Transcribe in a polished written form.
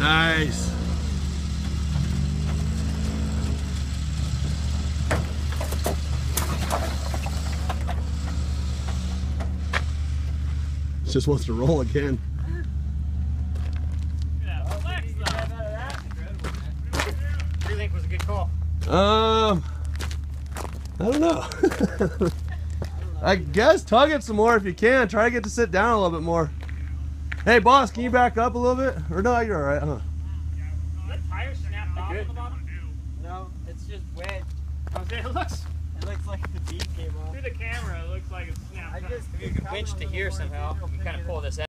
Nice. Just wants to roll again. What do you think was a good call? I don't know. I guess tug it some more if you can. Try to get to sit down a little bit more. Hey, boss, can you back up a little bit? Or no, you're all right, huh? That tire snapped off on the bottom? No, it's just wet. It looks like the bead came off. through the camera. It looks like it's snapped. If you can winch to here somehow, you can kind of pull this out.